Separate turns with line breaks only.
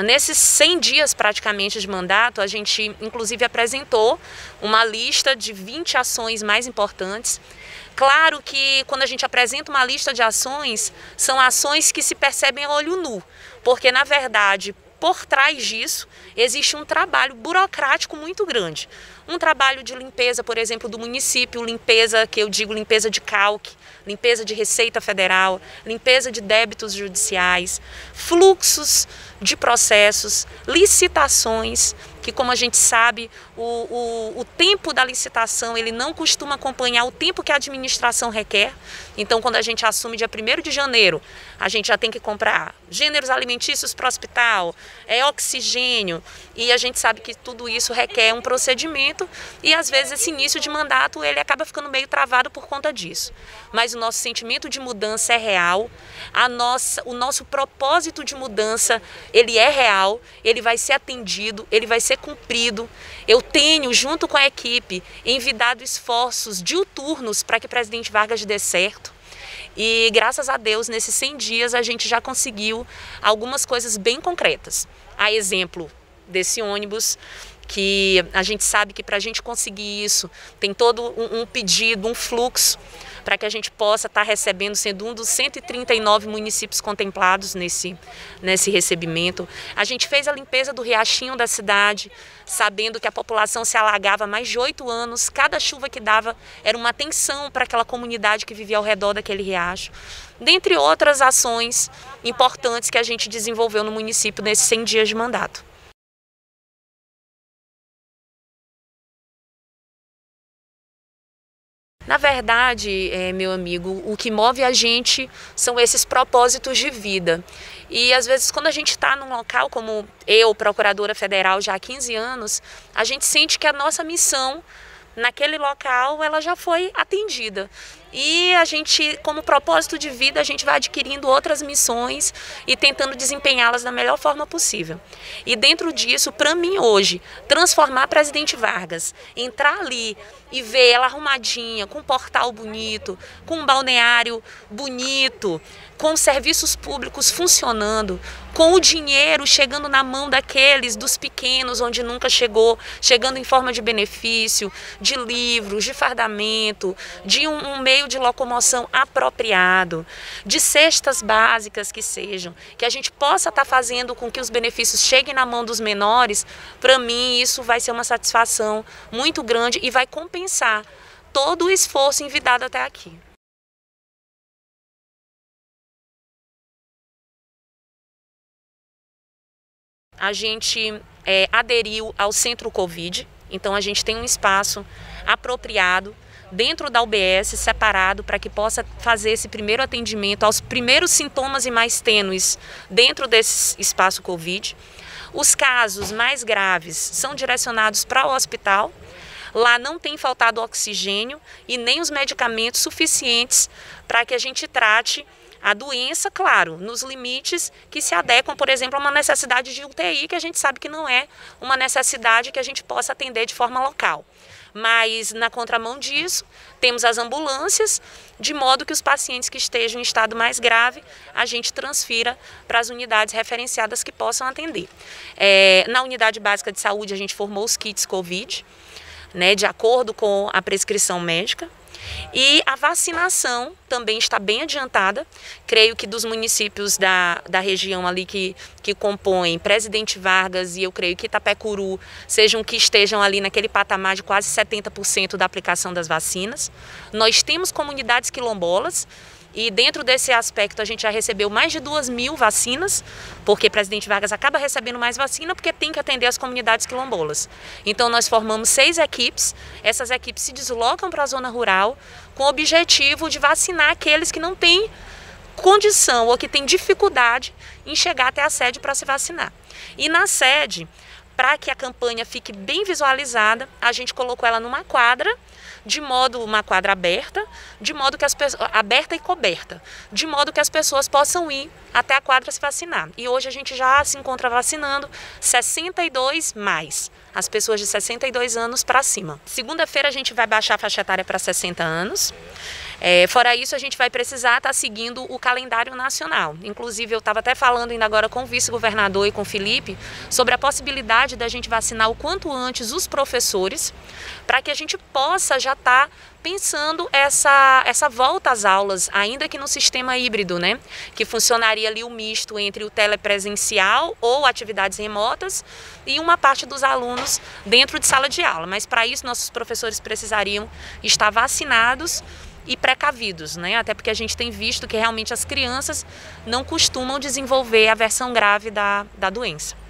Nesses 100 dias praticamente de mandato, a gente inclusive apresentou uma lista de 20 ações mais importantes. Claro que quando a gente apresenta uma lista de ações, são ações que se percebem a olho nu, porque na verdade, por trás disso, existe um trabalho burocrático muito grande. Um trabalho de limpeza, por exemplo, do município, limpeza, que eu digo limpeza de calque, limpeza de Receita Federal, limpeza de débitos judiciais, fluxos de processos, licitações, que como a gente sabe, o tempo da licitação ele não costuma acompanhar o tempo que a administração requer. Então, quando a gente assume dia 1º de janeiro, a gente já tem que comprar gêneros alimentícios para o hospital, oxigênio, e a gente sabe que tudo isso requer um procedimento e às vezes esse início de mandato ele acaba ficando meio travado por conta disso. Mas o nosso sentimento de mudança é real, o nosso propósito de mudança ele é real, ele vai ser atendido, ele vai ser cumprido. Eu tenho, junto com a equipe, envidado esforços diuturnos para que o presidente Vargas dê certo. E graças a Deus, nesses 100 dias, a gente já conseguiu algumas coisas bem concretas. A exemplo desse ônibus, que a gente sabe que para a gente conseguir isso, tem todo um pedido, um fluxo, para que a gente possa estar recebendo, sendo um dos 139 municípios contemplados nesse recebimento. A gente fez a limpeza do riachinho da cidade, sabendo que a população se alagava há mais de 8 anos, cada chuva que dava era uma atenção para aquela comunidade que vivia ao redor daquele riacho. Dentre outras ações importantes que a gente desenvolveu no município nesses 100 dias de mandato. Na verdade, meu amigo, o que move a gente são esses propósitos de vida. E às vezes quando a gente está num local como eu, procuradora federal já há 15 anos, a gente sente que a nossa missão naquele local ela já foi atendida. E a gente, como propósito de vida, a gente vai adquirindo outras missões e tentando desempenhá-las da melhor forma possível. E dentro disso, para mim hoje, transformar Presidente Vargas, entrar ali e ver ela arrumadinha, com um portal bonito, com um balneário bonito, com serviços públicos funcionando, com o dinheiro chegando na mão daqueles, dos pequenos, onde nunca chegou, chegando em forma de benefício, de livros, de fardamento, de um meio de locomoção apropriado, de cestas básicas que sejam, que a gente possa estar fazendo com que os benefícios cheguem na mão dos menores. Para mim isso vai ser uma satisfação muito grande e vai compensar todo o esforço envidado até aqui. A gente aderiu ao Centro Covid, então a gente tem um espaço apropriado dentro da UBS, separado, para que possa fazer esse primeiro atendimento aos primeiros sintomas e mais tênues dentro desse espaço Covid. Os casos mais graves são direcionados para o hospital. Lá não tem faltado oxigênio e nem os medicamentos suficientes para que a gente trate a doença, claro, nos limites que se adequam, por exemplo, a uma necessidade de UTI, que a gente sabe que não é uma necessidade que a gente possa atender de forma local. Mas, na contramão disso, temos as ambulâncias, de modo que os pacientes que estejam em estado mais grave, a gente transfira para as unidades referenciadas que possam atender. Na unidade básica de saúde, a gente formou os kits Covid, de acordo com a prescrição médica. E a vacinação também está bem adiantada. Creio que dos municípios da região ali que compõem Presidente Vargas e eu creio que Itapecuru sejam que estejam ali naquele patamar de quase 70% da aplicação das vacinas. Nós temos comunidades quilombolas e dentro desse aspecto a gente já recebeu mais de 2.000 vacinas, porque Presidente Vargas acaba recebendo mais vacina porque tem que atender as comunidades quilombolas. Então nós formamos 6 equipes, essas equipes se deslocam para a zona rural com o objetivo de vacinar aqueles que não têm condição ou que têm dificuldade em chegar até a sede para se vacinar. E na sede, para que a campanha fique bem visualizada, a gente colocou ela numa quadra, uma quadra aberta, de modo que aberta e coberta, de modo que as pessoas possam ir até a quadra se vacinar. E hoje a gente já se encontra vacinando 62 mais, as pessoas de 62 anos para cima. Segunda-feira a gente vai baixar a faixa etária para 60 anos. Fora isso, a gente vai precisar estar seguindo o calendário nacional. Inclusive, eu estava até falando ainda agora com o vice-governador e com o Felipe sobre a possibilidade da gente vacinar o quanto antes os professores, para que a gente possa já estar pensando essa volta às aulas, ainda que no sistema híbrido, né? Que funcionaria ali o misto entre o telepresencial ou atividades remotas e uma parte dos alunos dentro de sala de aula. Mas para isso, nossos professores precisariam estar vacinados e precavidos, né? Até porque a gente tem visto que realmente as crianças não costumam desenvolver a versão grave da doença.